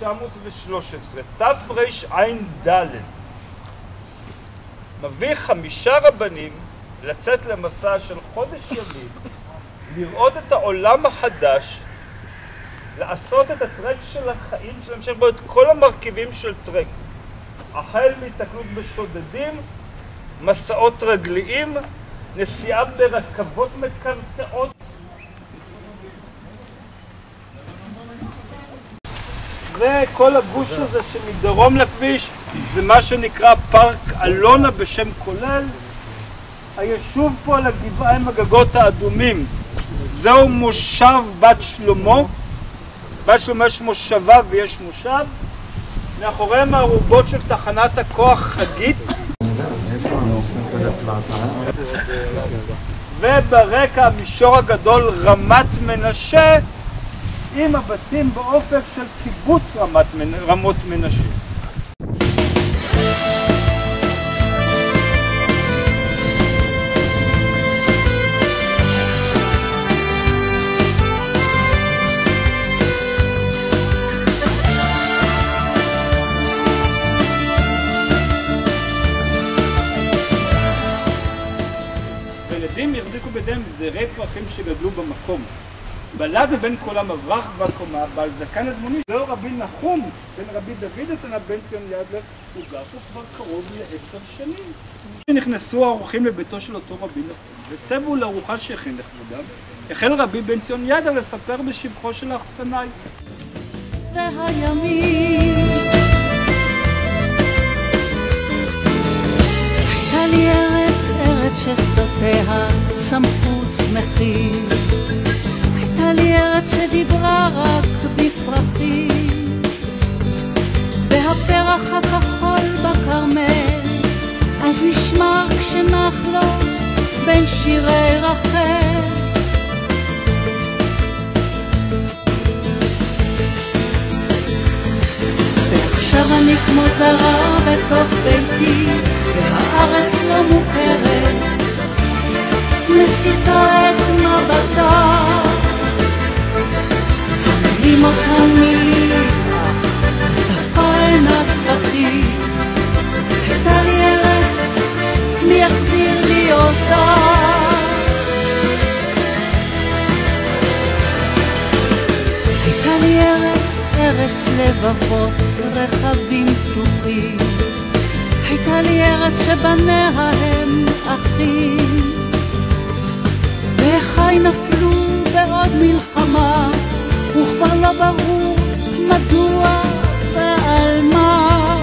1913, תרע"ד, מביא 5 רבנים לצאת למסע של חודש ימים, לראות את העולם החדש, לעשות את הטרק של החיים שלהם, שיש בו את כל המרכיבים של טרק. החל מהתקלות בשודדים, מסעות רגליים, נסיעה ברכבות מקרטעות, וכל הגוש הזה שמדרום לכביש זה מה שנקרא פארק אלונה בשם כולל. היישוב פה על הגבעה עם הגגות האדומים זהו מושב בת שלמה. בת שלמה יש מושבה ויש מושב. מאחוריהם הערובות של תחנת הכוח חגית, וברקע המישור הגדול רמת מנשה עם הבתים באופק של קיבוץ רמות מנשה. ילדים יחזיקו בידיהם זרי פרחים שגדלו במקום. בלד בבין כל המברח כבר קומה, בעל זקן אדמוני, זהו רבי נחום, בן רבי דוד הסנא בן ציון ידלר, הוא גר פה כבר קרוב ל10 שנים. כשנכנסו האורחים לביתו של אותו רבי נחום, וסבו לארוחה שהכין לכבודם, החל רבי בן ציון ידלר לספר בשבחו של האכסנאי. והימים הייתה לי ארץ ששדותיה צמחו שמחים, הייתה לי ארץ שדיברה רק בפרחים, והפרח הכחול בכרמל אז נשמע כשנח לו בין שירי רחל. ועכשיו אני כמו זרה בתוך ביתי, והארץ לא מוכרת, מסיתה את מבטה, המילים אותם מילים, השפה אינה שפתי. הייתה לי ארץ, מי יחזיר לי אותה? הייתה לי ארץ, ארץ לבבות רחבים פתוחים, הייתה לי ארץ שבניה הם אחים, וחי נפלו בעוד מלחמה, וכבר לא ברור מדוע ועל מה.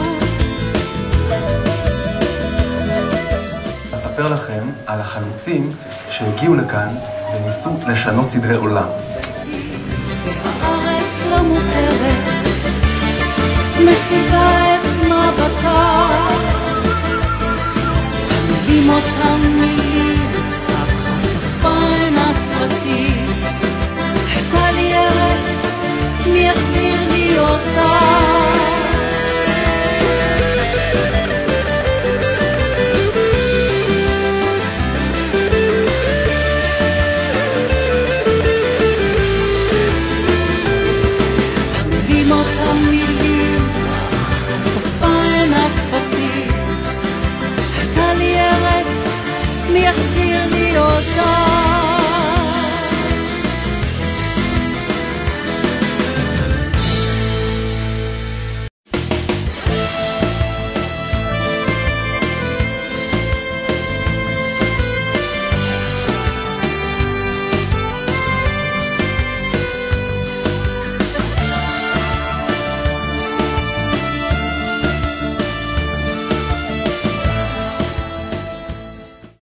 אספר לכם על החלוצים שהגיעו לכאן וניסו לשנות סדרי עולם. והארץ לא מוכרת, מסיתה את מבטה, המילים אותם מילים, אך השפה אינה שפתי. הייתה לי ארץ, מי יחזיר לי אותה? המילים אותם מילים, אך השפה אינה שפתי. הייתה לי ארץ, מי יחזיר לי אותה?